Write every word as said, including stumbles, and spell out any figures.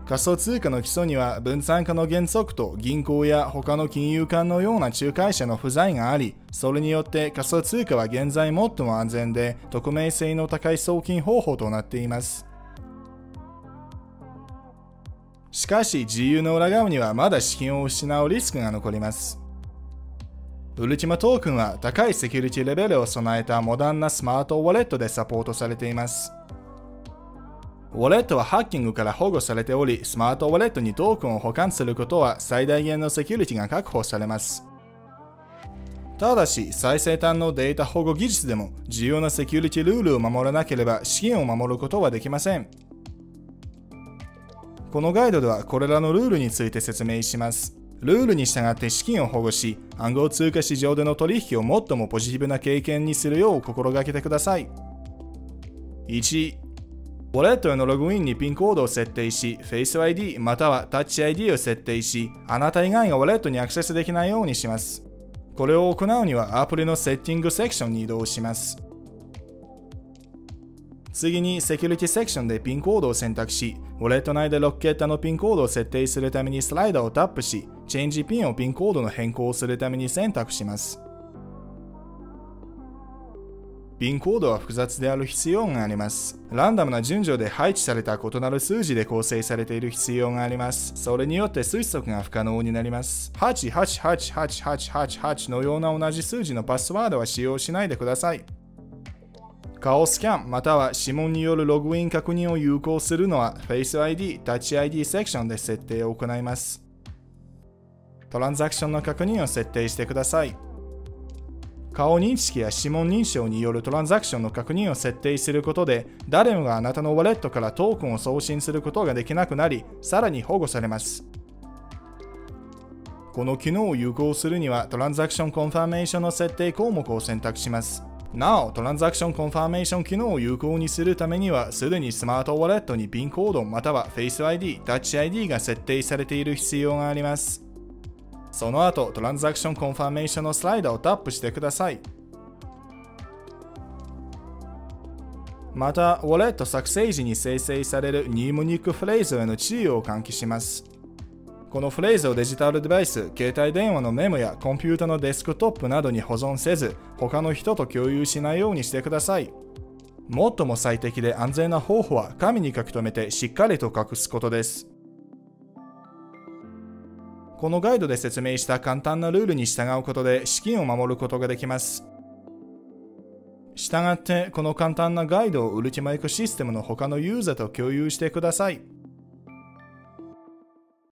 仮想通貨の基礎には分散化の原則と銀行や他の金融間のような仲介者の不在があり、それによって仮想通貨は現在最も安全で匿名性の高い送金方法となっています。しかし自由の裏側にはまだ資金を失うリスクが残ります。ウルティマトークンは高いセキュリティレベルを備えたモダンなスマートウォレットでサポートされています。ウォレットはハッキングから保護されており、スマートウォレットにトークンを保管することは最大限のセキュリティが確保されます。ただし、最先端のデータ保護技術でも重要なセキュリティルールを守らなければ資金を守ることはできません。このガイドではこれらのルールについて説明します。ルールに従って資金を保護し、暗号通貨市場での取引を最もポジティブな経験にするよう心がけてください。いち、ウォレットへのログインにピンコードを設定し、Face アイディー または Touch アイディー を設定し、あなた以外がウォレットにアクセスできないようにします。これを行うにはアプリのセッティングセクションに移動します。次にセキュリティセクションでピンコードを選択し、ウォレット内でろっ桁のピンコードを設定するためにスライダーをタップし、チェンジピンをピンコードの変更をするために選択します。ピンコードは複雑である必要があります。ランダムな順序で配置された異なる数字で構成されている必要があります。それによって推測が不可能になります。はちはちはちはちはちはちはちのような同じ数字のパスワードは使用しないでください。顔スキャンまたは指紋によるログイン確認を有効するのは Face アイディー、Touch アイディー セクションで設定を行います。トランザクションの確認を設定してください。顔認識や指紋認証によるトランザクションの確認を設定することで、誰もがあなたのウォレットからトークンを送信することができなくなり、さらに保護されます。この機能を有効するには、トランザクションコンファーメーションの設定項目を選択します。なお、トランザクションコンファーメーション機能を有効にするためには、すでにスマートウォレットにピンコードまたは Face アイディー、Touch アイディー が設定されている必要があります。その後、トランザクションコンファーメーションのスライダーをタップしてください。また、ウォレット作成時に生成されるニーモニックフレーズへの注意を喚起します。このフレーズをデジタルデバイス、携帯電話のメモやコンピュータのデスクトップなどに保存せず、他の人と共有しないようにしてください。最も最適で安全な方法は紙に書き留めてしっかりと隠すことです。このガイドで説明した簡単なルールに従うことで資金を守ることができます。したがって、この簡単なガイドをウルティマエコシステムの他のユーザーと共有してください。